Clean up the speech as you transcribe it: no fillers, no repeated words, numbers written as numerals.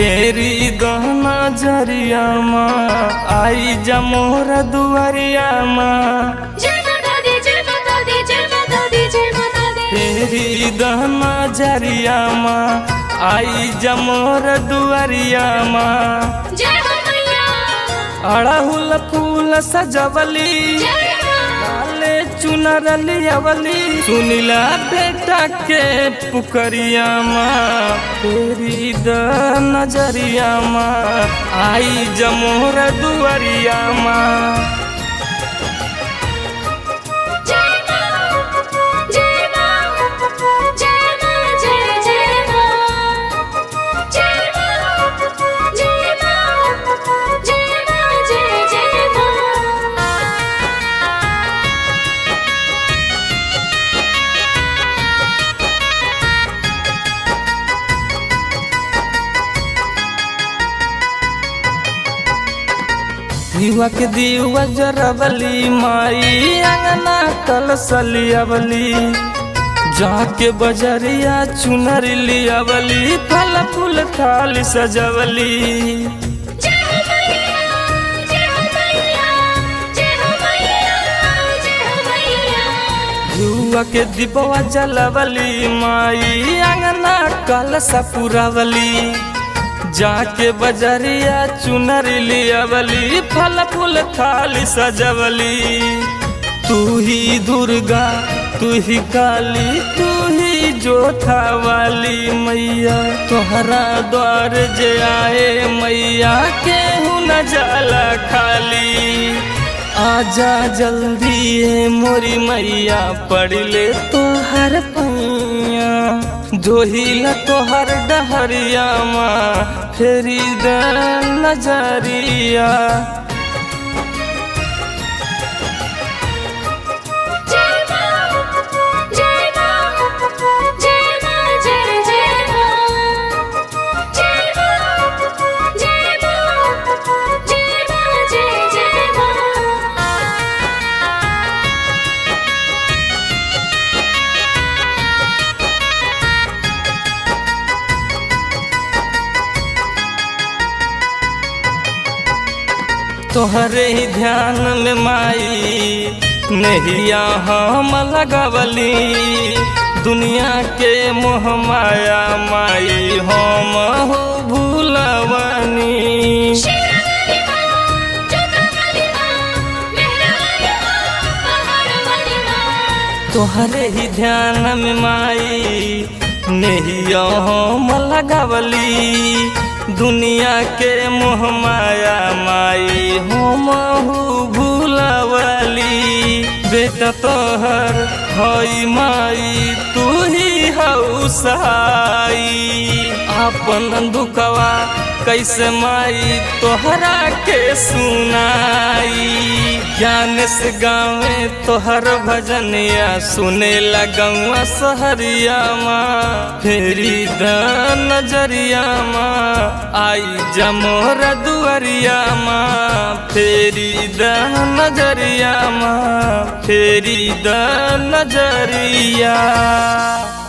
फेरी दहना जरिया माँ आई जमोर दुआरिया माँ। फेरी दहना जरिया माँ आई जमोर दुआरिया माँ। अड़हुल फूल सजवली लाले चुनर लियावली सुनिला बेटा के पुकरिया माँ। फेरी द नजरिया माँ आई जमोर दुआरिया माँ। दीवा के दीवा जरवली माई अंगना कलसलियावली जाके बजरिया चुनर लियावली फल फूल थाली सजवली। दीवा के दीपवा जलवली माई अंगना कलसा पुरावली जाके बजरिया चुनर लियावली फल फूल थाली सजवली। तू ही दुर्गा तू ही काली तू ही जोथा वाली मैया तोहरा द्वार जे आए मैया केहू न जाला खाली। आजा जल्दी है मोरी मैया पढ़ ले तोहर पैया जोहिला तोहर डहरिया माँ। फेरी द नजरिया तोहरे ही ध्यान में माई नहिया हम लगावली दुनिया के मोह माया माई हम हो भूलवनी। तोहरे ही ध्यान में माई नहिया हम लगावली दुनिया के मोह माया माई हम भूलवली। बेटा तोहर हई माई तू ही हऊ सहाई अपन दुखवा कैसे माई तोहरा के सुनाई। ज्ञान से गावे तोहर भजनिया सुने लगवा सहरिया माँ। फेरी द नजरिया माँ आई जमोर दुआरिया माँ। फेरी द नजरिया माँ फेरी द नजरिया।